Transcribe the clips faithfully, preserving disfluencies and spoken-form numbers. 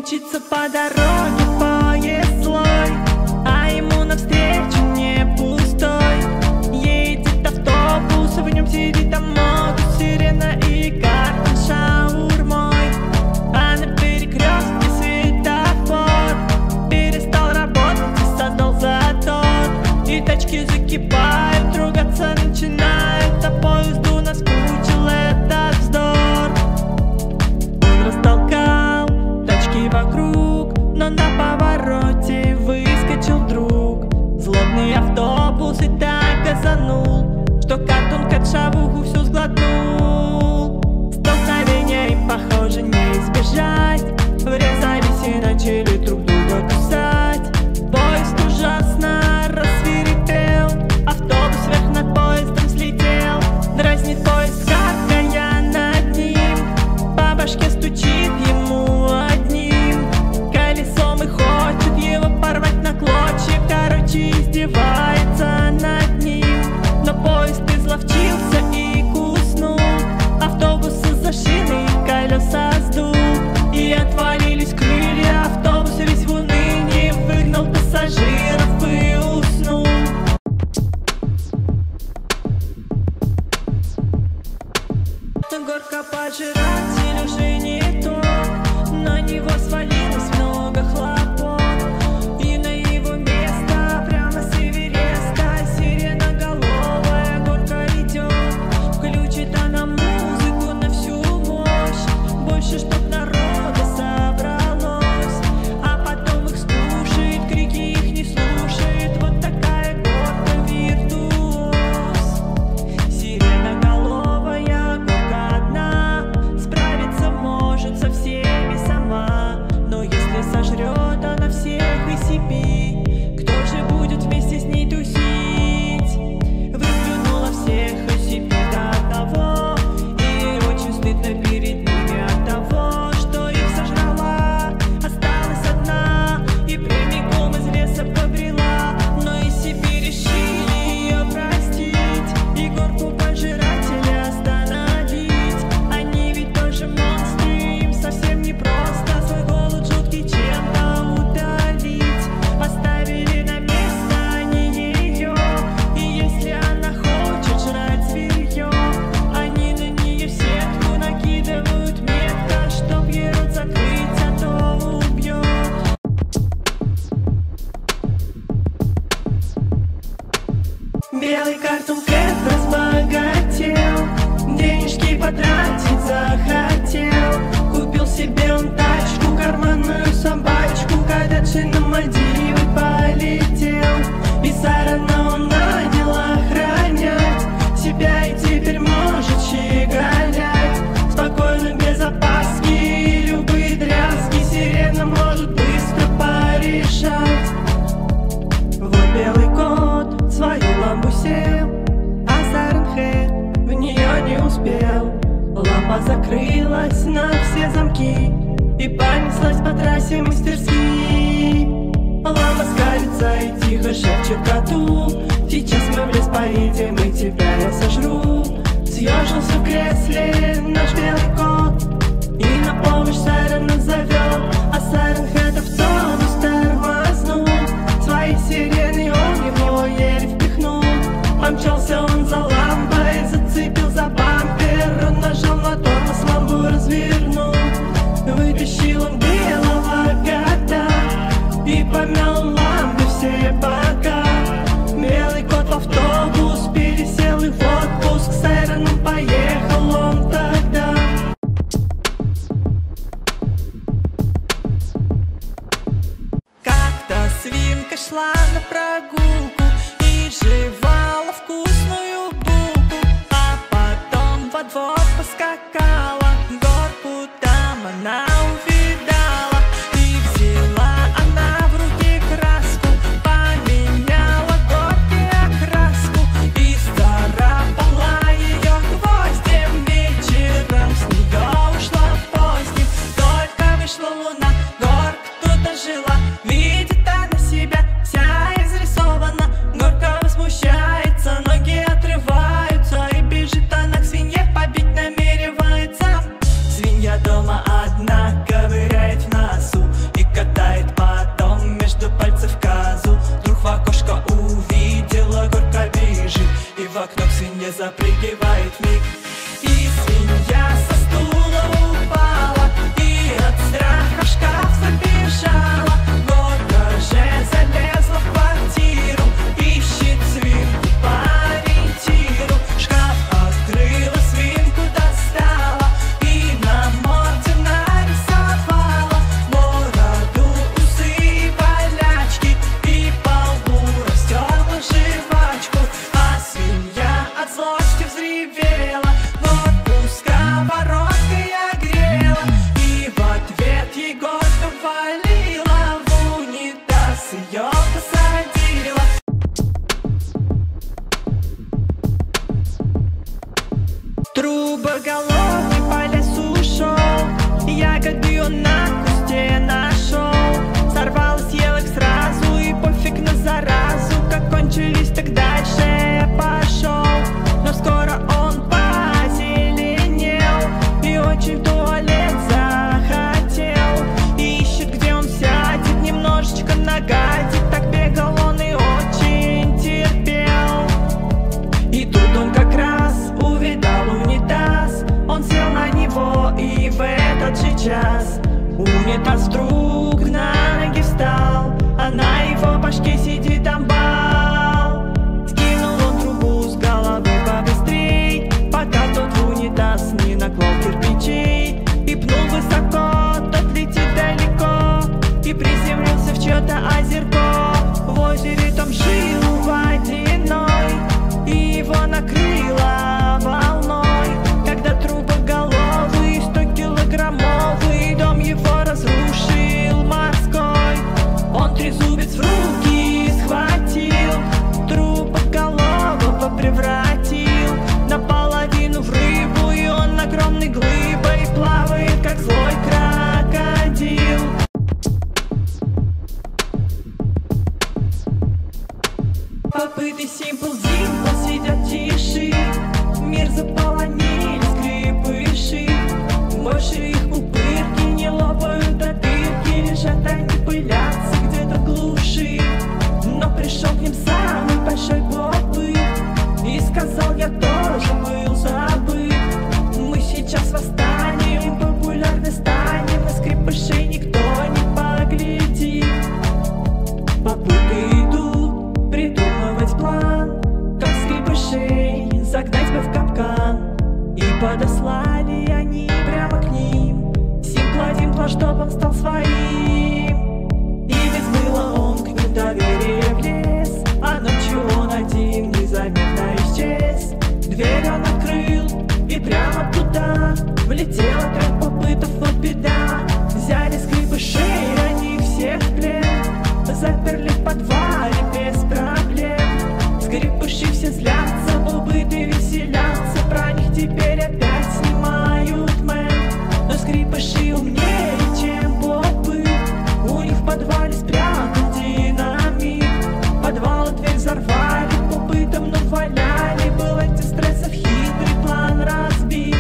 Мчится по дороге поезд злой, а ему навстречу не пустой. Едет автобус, в нем сидит амогус, сирена и картон шаурмой. А на перекрестке светофор перестал работать и создал затор. И тачки закипают, ругаться начинают, а поезду наскучил этот вздор. Он растолкал тачки вокруг, но на повороте выскочил друг. Злобный автобус и так газанул, что картунка шавуху всю сглотнул. Столкновения им, похоже, не избежать, врезались и начали друг друга кусать. Поезд ужасно рассвирепел, автобус вверх над поездом слетел. Дразнит поезд, каркая над ним, по башке стучит ему одним колесом и хочет его порвать на клочья. Короче, издевается над ним, но поезд изловчился и куснул. Автобусы за шины и колеса сдул, и отвалились крылья. Автобус весь в унынии выгнал пассажиров и уснул. Горка пожиратель уже не тот, на него свалилось много хлопот. И на его место прямо с Эвереста сиреноголовая горка идет. Включит она музыку на всю мощь, больше чтоб народа собралось. А потом их скушает, крики их не слушает. Вот такая горка виртуоз. Сиреноголовая горка одна, справиться может со всеми сама. Но если сожрет она всех и себе, кто же будет вместе с ней тусить? Выплюнула всех и себе до одного, и очень стыдно перед ними от того, что их сожрала. Осталась одна и прямиком из леса побрела, но и себе решили ее простить и горку пожирателя остановить. Они ведь тоже монстры, им совсем не просто свой голод жуткий чем-то утолить. Оставили на место они ее, и если она хочет жрать зверье, они на нее сетку накидывают метко, чтоб ей рот закрыть, а то убьет. Белый картун Кэт разбогател, денежки потратить захотел. Купил себе он тачку, карманную собачку, коттедж на Мальдивы полетел. И Сарана он нанял охранять себя, и теперь может щеголять спокойно, без опаски, любые дрязги сирена может быстро порешать. Вот белый кот в свою ламбу сел, а Сайренхед в нее не успел. Лампа закрылась на все замки и понеслась по трассе мастерски. Лампа скалится и тихо шепчет коту: сейчас мы в лес поедем и тебя я сожру. Съежился в кресле наш белый кот и на помощь Сайрена зовет, а Сайренхед автобус тормознул. Своей сиреной он его еле впихнул. Помчался он за лампой, зацепил за бампер, он нажал на тормоз, лампу развернул. Вытащил он белого кота и помял лампы все бока. Белый кот в автобус пересел и в отпуск, с Сайреном поехал он тогда. Как-то свинка шла на прогулку и жевала вкусную булку, а потом во двор поскакала, горку там она увидала. И взяла она в руки краску, поменяла горке окраску и царапала ее гвоздем. Вечером с нее ушла поздним, только вышла луна, горка тут ожила. Видит она себя вся изрисована, горка возмущается, ноги отрываются, и бежит она к свинье, побить намеревается. Трубоголовый по лесу шел, ягоды он на кусте нашел. Сорвал, съел их сразу, и пофиг на заразу. Как кончились, так дальше пошел. Но скоро он позеленел и очень в туалет захотел. И ищет, где он сядет, немножечко нагадит. Так бегал он и очень терпел. И тут он как раз увидал унитаз. Он сел на него, и в этот же час унитаз вдруг на ноги встал, а на его башке сидит амбал. Скинул он трубу с головы побыстрей, пока тот в унитаз не наклал кирпичей. И пнул высоко, тот летит далеко, и приземлился в чье-то озерко. В озере там жил водяной, и его накрыло волной, когда трубоголовый стокилограммовый дом его разрушил морской. Он трезубец в руки схватил, трубоголового превратил наполовину в рыбу, и он огромной глыбой плавает, как злой крокодил. Попыты Simple Dimple сидят тиши, мир заполонили скрипыши. Больше их пупырки не лопают до дырки, лежат они, пылятся где-то в глуши. Но пришел к ним самый большой попыт и сказал: я тоже был забыт. Мы сейчас восстанем, популярны станем, на скрипышей никто не поглядит. Попыты идут придумывать план, как скрипышей загнать бы в капкан. И подослали они прямо к ним Симпла Димпла, чтоб он стал своим. И без мыла он к ним доверие влез, а ночью он один незаметно исчез. Дверь он открыл, и прямо туда влетело трех попытов, вот беда. Взяли скрипышей они всех в плен, заперли в подвале без проблем. Скрипыши все злятся, попыты веселятся, про них теперь опять снимают мем. Но скрипыши умнее, чем попы, у них в подвале спрятан динамит. Подвал и дверь взорвали, попытом наваляли, был антистрессов хитрый план разбит.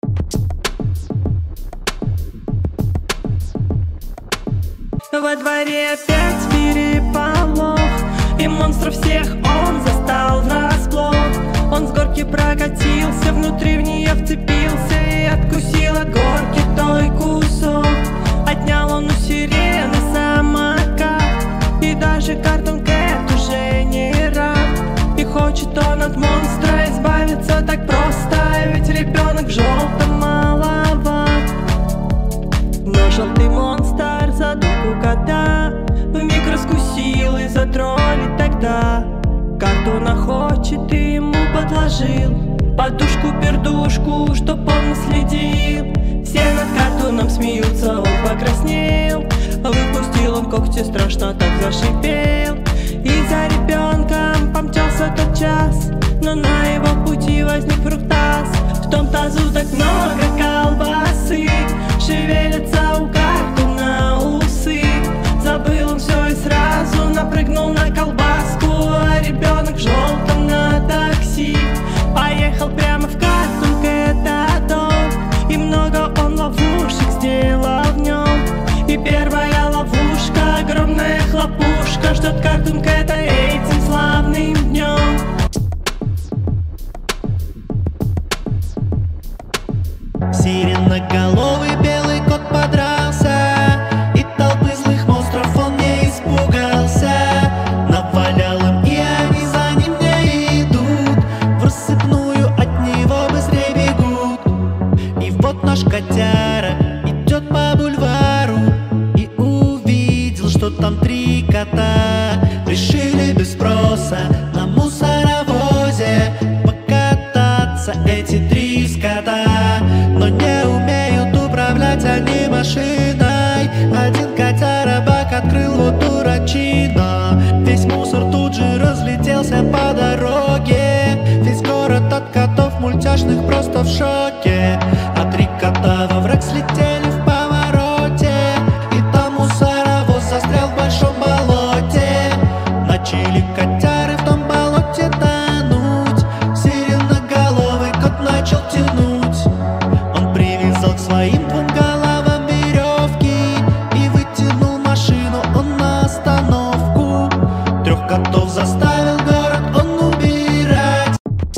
Во дворе опять переполох, и монстров всех он застал врасплох. Он с горки прокатился, внутри в нее вцепился и откусил от горки той кусок. Отнял он у сирены самокат, и даже Картун Кэт уже не рад. И хочет он от монстра избавиться так просто, ведь ребенок в желтом маловат. Но желтый монстр задумку кота вмиг раскусил и затроллит тогда. Картуна хочет и ему подложил подушку-пердушку, чтоб он наследил. Все над Картуном смеются, он покраснел, выпустил он когти, страшно так зашипел. И за ребенком помчался тот час, но на его пути возник фруктаз. В том тазу так много колбасы, шевелятся у Картуна усы. Забыл он все и сразу напрыгнул на колбаску, а ребенок в желтом на такси поехал прямо в Картун Кэт дом. И много он ловушек сделал в нем, и первая ловушка, огромная хлопушка, ждет Картун Кэта этим славным днем. Сиреноголовый белый кот подрался, и толпы злых монстров он не испугался. Навалял им, и они за ним не идут, в рассыпную от него быстрее бегут. И вот наш котяра идет по бульвару и увидел, что там три кота решили без спроса на мусоровозе покататься эти три скота. Но не умеют управляться шоке. А три кота во враг слетели в повороте, и там мусоровоз застрял в большом болоте. Начали котяры в том болоте тонуть, сиреноголовый кот начал тянуть. Он привязал к своим двум головам веревки и вытянул машину он на остановку. Трех котов заставил город он убирать.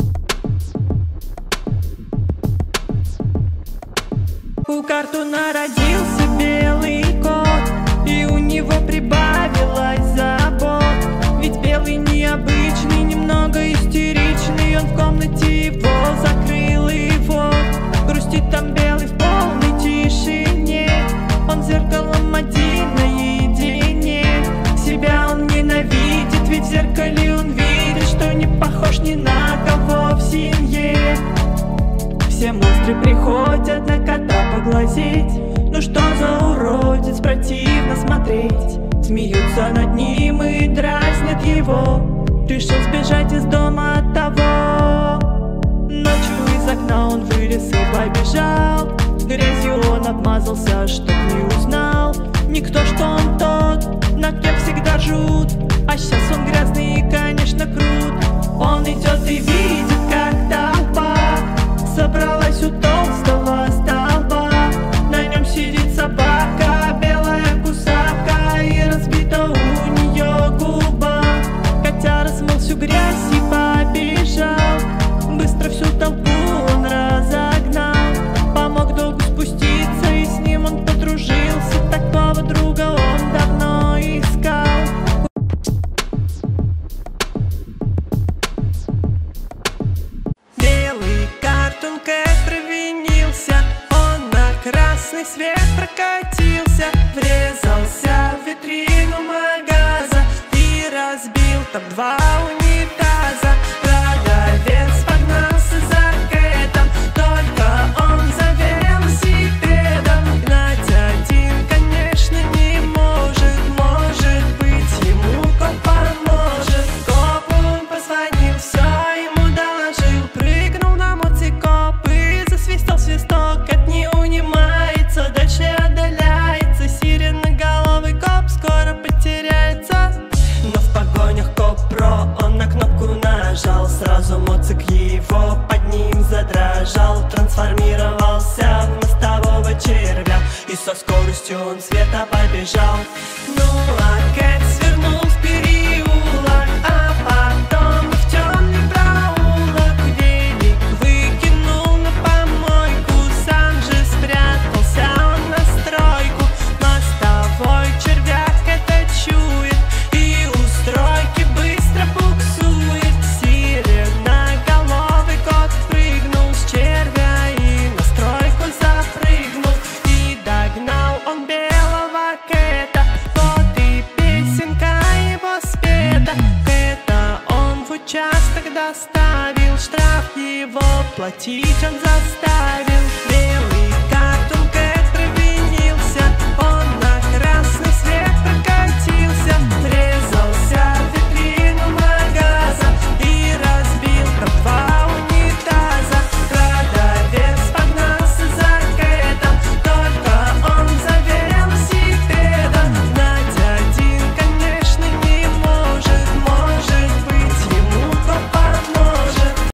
У картуна родился белый кот, и у него прибавилось забот. Ведь белый необычный, немного истеричный, он в комнате его закрыл, и вот грустит там белый в полной тишине. Он зеркалом один наедине, себя он ненавидит, ведь в зеркале он видит, что не похож ни на кого в семье. Все монстры приходят на кота поглазеть. Ну что за уродец, противно смотреть. Смеются над ним и дразнят его. Решил сбежать из дома от того. Ночью из окна он вылез и побежал. Грязью он обмазался, чтоб не узнал никто, что он тот, на кем всегда ржут. А сейчас он грязный и, конечно, крут. Он идет и видит, как толпа собралась у толстого столба. На нем сидит собака, белая кусака, и разбита у нее губа. Котяра смыл всю грязь и побежал. Быстро всю толпу он разогнал. Помог долгу спуститься, и с ним он подружился. Такого друга он давно искал. Белый картун Кэт провинился. Он на красный свет прокатился, врезался в витрину магаза и разбил там два унитаза. Продавец погнался за Кэтом, только он за велосипедом. Гнать один, конечно, не может. Может быть, ему коп поможет. Копу он позвонил, все ему доложил. Прыгнул на мотикоп и засвистел свисток. Кэт не унимается, дальше отдаляется. Сиреноголовый коп скоро потеряется. Но в погонях коп-про он на кнопку нажал. Сразу моцик его под ним задрожал. Трансформировался в мостового червя, и со скоростью он света побежал. Ну а Кэт свернул в переулок, а потом в темный проулок. Велик выкинул на помойку, сам же спрятался он на стройку. Мостовой червяк это чует и у стройки быстро буксует. Сиреноголовый кот прыгнул с червя и на стройку запрыгнул. И догнал он белого Кэта, вот и песенка его спета. Кэта он в участок доставил, штраф его платить он заставил.